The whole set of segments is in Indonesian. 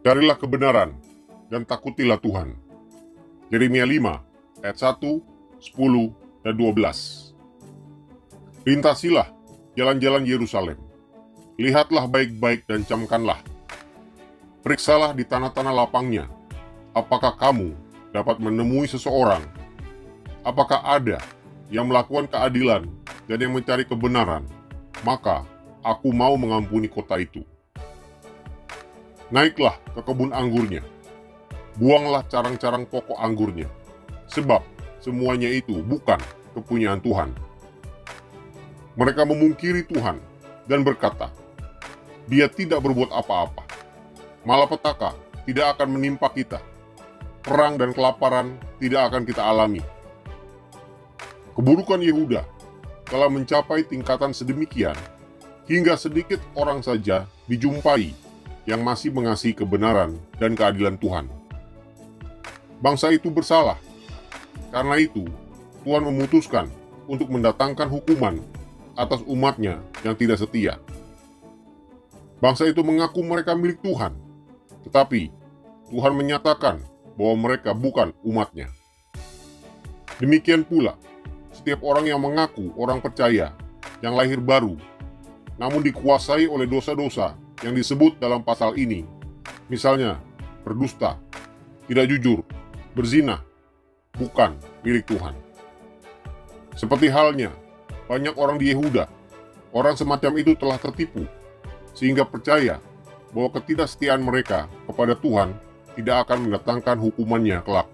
Carilah kebenaran dan takutilah Tuhan. Yeremia 5 ayat 1, 10, dan 12. Lintasilah jalan-jalan Yerusalem. Lihatlah baik-baik dan camkanlah. Periksalah di tanah-tanah lapangnya. Apakah kamu dapat menemui seseorang? Apakah ada yang melakukan keadilan dan yang mencari kebenaran? Maka aku mau mengampuni kota itu. Naiklah ke kebun anggurnya, buanglah carang-carang pokok anggurnya, sebab semuanya itu bukan kepunyaan Tuhan. Mereka memungkiri Tuhan dan berkata, Dia tidak berbuat apa-apa. Malapetaka tidak akan menimpa kita. Perang dan kelaparan tidak akan kita alami. Keburukan Yehuda telah mencapai tingkatan sedemikian, hingga sedikit orang saja dijumpai yang masih mengasihi kebenaran dan keadilan Tuhan. Bangsa itu bersalah. Karena itu, Tuhan memutuskan untuk mendatangkan hukuman atas umatnya yang tidak setia. Bangsa itu mengaku mereka milik Tuhan, tetapi Tuhan menyatakan bahwa mereka bukan umatnya. Demikian pula, setiap orang yang mengaku orang percaya, yang lahir baru, namun dikuasai oleh dosa-dosa yang disebut dalam pasal ini, misalnya berdusta, tidak jujur, berzina, bukan milik Tuhan. Seperti halnya banyak orang di Yehuda, orang semacam itu telah tertipu, sehingga percaya bahwa ketidaksetiaan mereka kepada Tuhan tidak akan mendatangkan hukumannya kelak.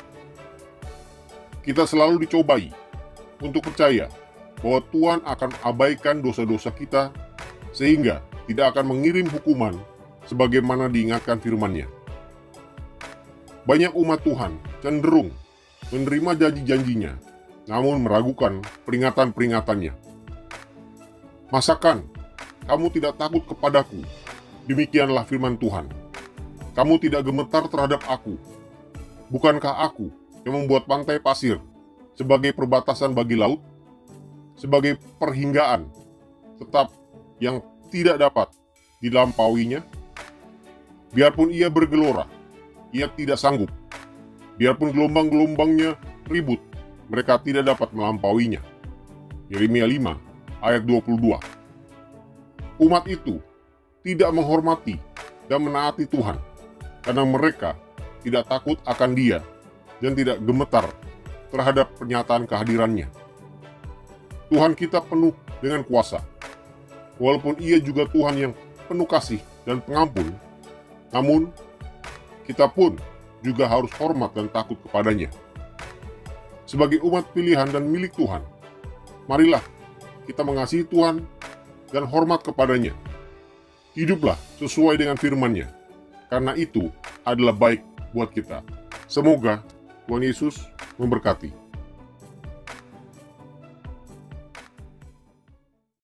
Kita selalu dicobai untuk percaya bahwa Tuhan akan abaikan dosa-dosa kita, sehingga tidak akan mengirim hukuman sebagaimana diingatkan firman-Nya. Banyak umat Tuhan cenderung menerima janji-janjinya, namun meragukan peringatan-peringatannya. Masakan kamu tidak takut kepadaku? Demikianlah firman Tuhan. Kamu tidak gemetar terhadap aku. Bukankah aku yang membuat pantai pasir sebagai perbatasan bagi laut, sebagai perhinggaan tetap yang tidak dapat dilampauinya? Biarpun ia bergelora, ia tidak sanggup. Biarpun gelombang-gelombangnya ribut, mereka tidak dapat melampauinya. Yeremia 5 ayat 22. Umat itu tidak menghormati dan menaati Tuhan, karena mereka tidak takut akan Dia dan tidak gemetar terhadap pernyataan kehadirannya. Tuhan kita penuh dengan kuasa. Walaupun Ia juga Tuhan yang penuh kasih dan pengampun, namun kita pun juga harus hormat dan takut kepadanya. Sebagai umat pilihan dan milik Tuhan, marilah kita mengasihi Tuhan dan hormat kepadanya. Hiduplah sesuai dengan firman-Nya, karena itu adalah baik buat kita. Semoga Tuhan Yesus memberkati.